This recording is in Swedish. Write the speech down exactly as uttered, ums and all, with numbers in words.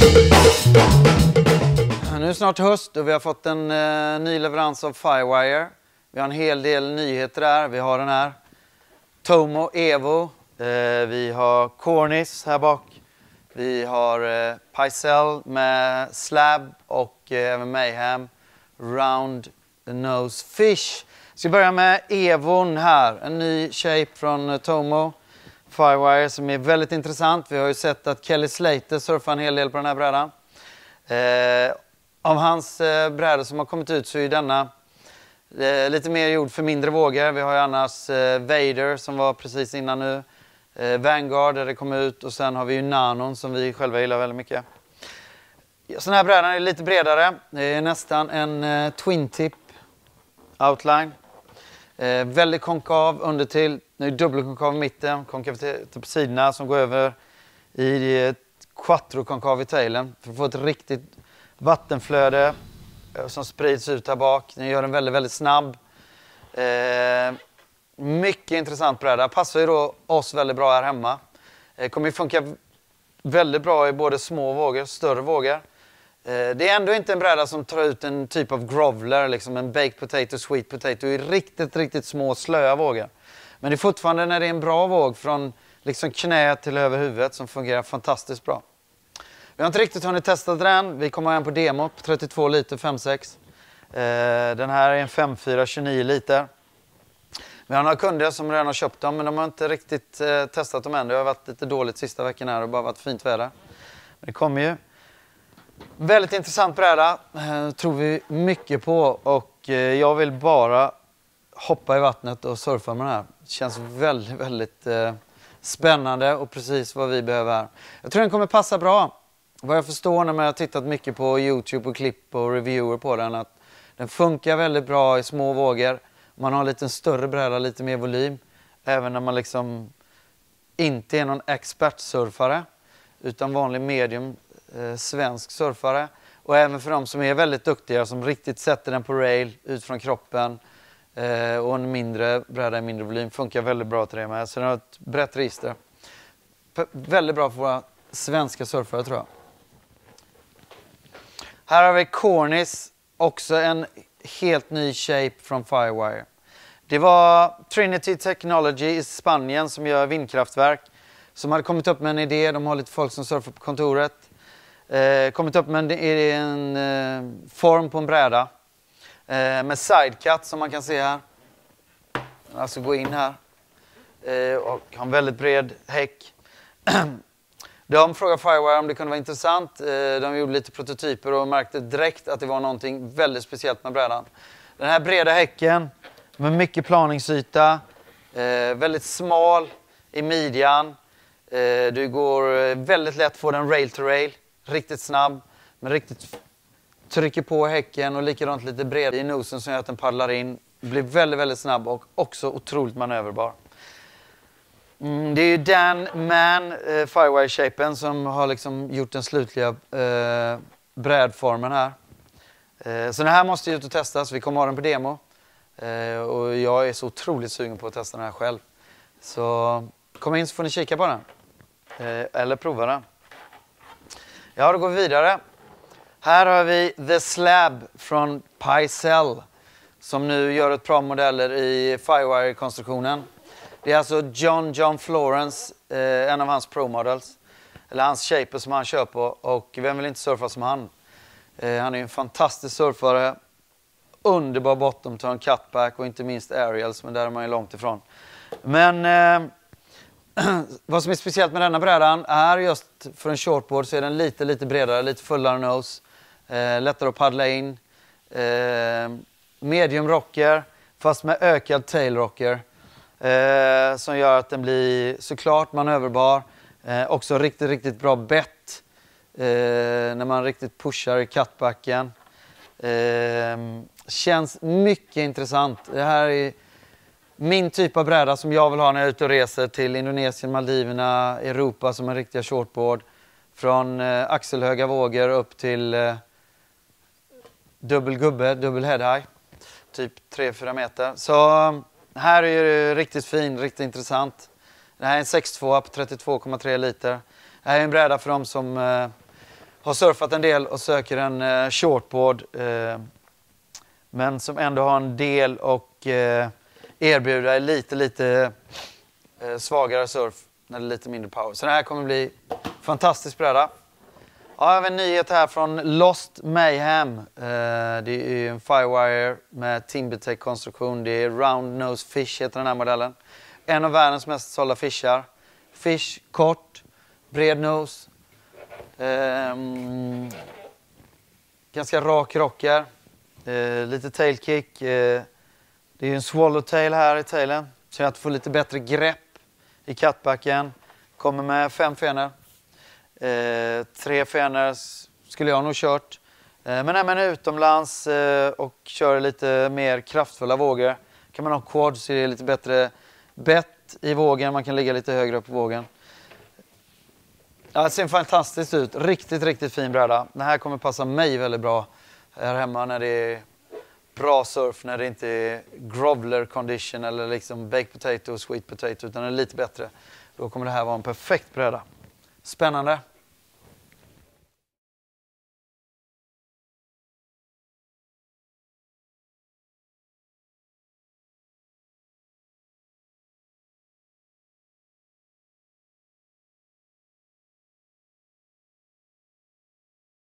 Nu är det snart höst och vi har fått en eh, ny leverans av Firewire. Vi har en hel del nyheter där. Vi har den här Tomo Evo. Eh, vi har Cornice här bak. Vi har eh, Pycelle med Slab och eh, även Mayhem. Round the Nose Fish. Så vi börjar med Evon här. En ny shape från eh, Tomo Firewire som är väldigt intressant. Vi har ju sett att Kelly Slater surfar en hel del på den här brädan. Eh, av hans eh, brädor som har kommit ut så är denna eh, lite mer gjord för mindre vågor. Vi har ju annars eh, Vader som var precis innan nu. Eh, Vanguard där det kom ut och sen har vi ju Nanon som vi själva gillar väldigt mycket. Sån här brädan är lite bredare. Det är nästan en eh, twin tip outline. Eh, väldigt konkav under till. Nu är dubbelkonkav i mitten, konkavitet på sidorna som går över i ett quattro-konkav i tailen för att få ett riktigt vattenflöde som sprids ut här bak. Den gör den väldigt, väldigt snabb. Eh, mycket intressant bräda. Passar ju då oss väldigt bra här hemma. Eh, kommer ju funka väldigt bra i både små vågor och större vågor. Eh, det är ändå inte en bräda som tar ut en typ av groveler, liksom en baked potato, sweet potato i riktigt, riktigt små slöa vågor. Men det är fortfarande när det är en bra våg från liksom knä till över huvudet som fungerar fantastiskt bra. Vi har inte riktigt hunnit testa den. Vi kommer igen på demo på trettiotvå liter fem sex. Eh, den här är en fem fyra tjugonio liter. Vi har några kunder som redan har köpt dem men de har inte riktigt eh, testat dem än. Det har varit lite dåligt sista veckan här och bara varit fint väder. Men det kommer ju. Väldigt intressant bräda. Eh, tror vi mycket på och eh, jag vill bara hoppa i vattnet och surfa med den här. Det känns väldigt, väldigt eh, spännande och precis vad vi behöver här. Jag tror den kommer passa bra. Vad jag förstår när man har tittat mycket på YouTube och klipp och reviewer på den att den funkar väldigt bra i små vågor. Man har en lite större bräda, lite mer volym. Även när man liksom inte är någon expertsurfare utan vanlig medium eh, svensk surfare. Och även för de som är väldigt duktiga som riktigt sätter den på rail ut från kroppen eh, och en mindre bräda i mindre volym funkar väldigt bra till det med. Så den har ett brett register. P- väldigt bra för våra svenska surfare tror jag. Här har vi Cornice, också en helt ny shape från Firewire. Det var Trinity Technology i Spanien som gör vindkraftverk. Som hade kommit upp med en idé, de har lite folk som surfar på kontoret. Eh, kommit upp med en, en eh, form på en bräda. Eh, med sidecut som man kan se här. Alltså gå in här. Eh, och har en väldigt bred häck. De frågade Firewire om det kunde vara intressant. De gjorde lite prototyper och märkte direkt att det var någonting väldigt speciellt med brädan. Den här breda häcken med mycket planingsyta. Väldigt smal i midjan. Du går väldigt lätt få den rail to rail. Riktigt snabb. Men riktigt trycker på häcken och likadant lite bred i nosen som gör att den paddlar in. Blir väldigt, väldigt snabb och också otroligt manöverbar. Mm, det är ju Dan Mann, eh, Firewire-shapen, som har liksom gjort den slutliga eh, brädformen här. Eh, så den här måste ju ut och testas. Vi kommer ha den på demo. Eh, och jag är så otroligt sugen på att testa den här själv. Så kom in så får ni kika på den. Eh, eller prova den. Ja, då går vi vidare. Här har vi The Slab från Pycelle. Som nu gör ett par modeller i Firewire-konstruktionen. Det är alltså John John Florence, eh, en av hans pro models. Eller hans shaper som han kör på. Och vem vill inte surfa som han? Eh, han är en fantastisk surfare. Underbar bottom turn, cutback och inte minst aerials. Men där är man ju långt ifrån. Men eh, vad som är speciellt med denna brädan är just för en shortboard så är den lite, lite bredare. Lite fullare nose. Eh, lättare att paddla in. Eh, medium rocker fast med ökad tail rocker. Eh, som gör att den blir såklart manöverbar. Eh, också riktigt, riktigt bra bett. Eh, när man riktigt pushar i cutbacken. Eh, känns mycket intressant. Det här är min typ av bräda som jag vill ha när jag är ute och reser till Indonesien, Maldiverna, Europa som en riktiga shortboard. Från eh, axelhöga vågor upp till eh, dubbel gubbe, dubbel head high. Typ tre fyra meter. Så här är det riktigt fin, riktigt intressant. Det här är en sex två på trettiotvå komma tre liter. Det här är en bräda för dem som eh, har surfat en del och söker en eh, shortboard. Eh, men som ändå har en del och eh, erbjuder lite, lite eh, svagare surf när det är lite mindre power. Så det här kommer bli fantastiskt bräda. Ja, jag har en nyhet här från Lost Mayhem. Eh, det är en Firewire med Timbertech-konstruktion. Det är Round Nose Fish heter den här modellen. En av världens mest sålda fishar. Fish, kort, bred nose. Eh, ganska rak rocker. Eh, lite tailkick. Eh, det är en swallowtail här i tailen. Så att få lite bättre grepp i cutbacken. Kommer med fem fenor. Eh, tre fenor skulle jag nog kört. Eh, men är man utomlands eh, och kör lite mer kraftfulla vågor kan man ha quad så det är lite bättre bett i vågen. Man kan ligga lite högre upp på vågen. Ja, det ser fantastiskt ut. Riktigt, riktigt fin bräda. Den här kommer passa mig väldigt bra här hemma när det är bra surf. När det inte är groveler condition eller liksom baked potato och sweet potato utan är lite bättre. Då kommer det här vara en perfekt bräda. Spännande.